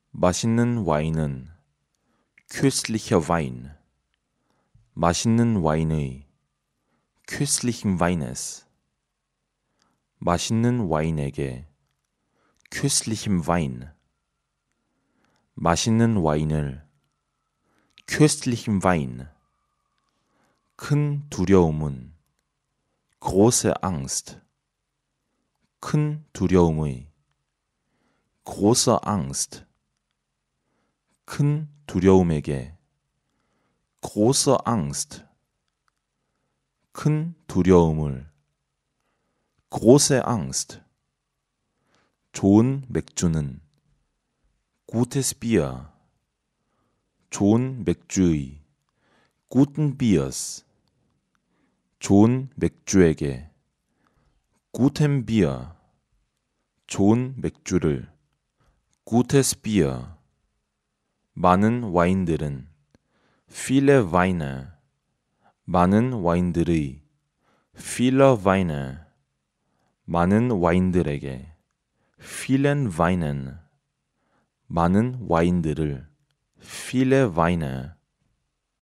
맛있는 와인은 köstlicher Wein. 맛있는 와인의 köstlichen Weines. 맛있는 와인에게 köstlichem Wein. 맛있는 와인을 köstlichem Wein. 큰 두려움은 große Angst. 큰 두려움의 große Angst. 큰 두려움에게 große Angst. 큰 두려움을 große Angst. 좋은 맥주는 gutes Bier. 좋은 맥주의 guten Biers. 좋은 맥주에게 gutem Bier. 좋은 맥주를 gutes Bier. 많은 와인들은 viele Weine. 많은 와인들의 viele Weine. 많은 와인들에게 vielen Weinen. 많은 와인들을 viele Weine.